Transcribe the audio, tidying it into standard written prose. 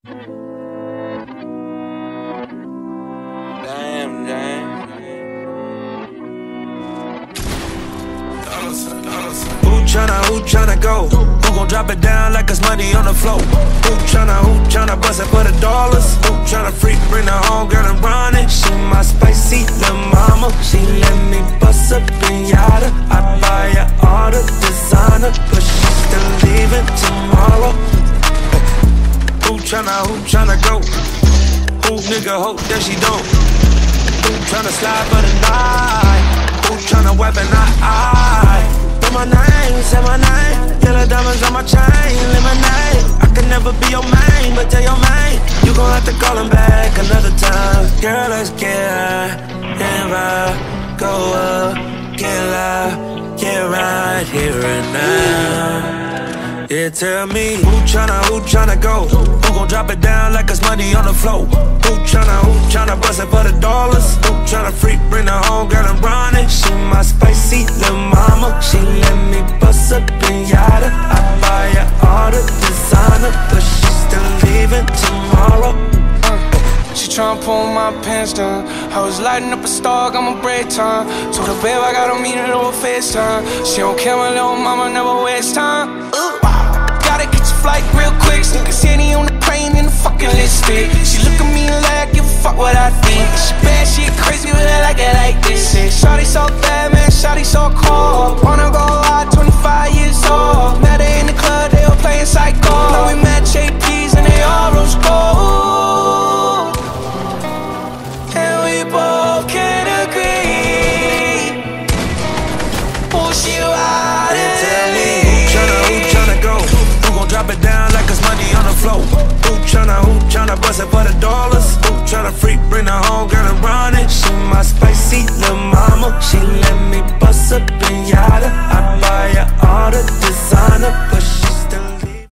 Damn, damn. Who tryna go? Who gon' drop it down like it's money on the floor? Who tryna bust it for the dollars? Who tryna freak, bring her home, girl, and run it? She my spicy little mama. She let me bust a pinata. I buy her all the designer, but she still leaving tomorrow. Who tryna go? Who nigga hope that she don't? Who tryna slide for the night? Who tryna weapon eye? My name, say my name. Yellow diamonds on my chain, lemonade. I can never be your main, but tell your main you gon' have to call him back another time. Girl, let's get high and ride, go up, get loud, get right here and now. Yeah, tell me who tryna go? Who gon' drop it down like it's money on the floor? Who tryna bust it for the dollars? Who tryna freak, bring her home, girl, and run it? She my spicy little mama. She let me bust a pinata. I buy her all the designer, but she still leaving tomorrow. She tryna pull my pants down. I was lighting up a star, got my break time. Told her, babe, I gotta meet her over FaceTime. She don't care, my little mama never waste time. Gotta get your flight real quick, sneak a city on the